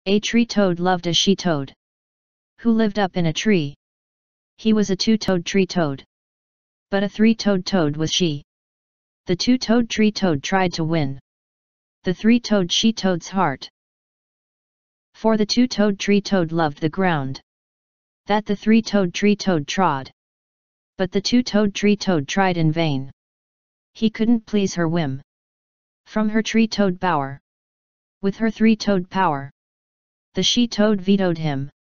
A tree-toad loved a she-toad, who lived up in a tree. He was a two-toed tree-toad. But a three-toed toad was she. The two-toed tree-toad tried to win the three-toed she-toad's heart. For the two-toed tree-toad loved the ground that the three-toed tree-toad trod. But the two-toed tree-toad tried in vain. He couldn't please her whim. From her tree-toad bower, with her three-toed power, the she-toad vetoed him.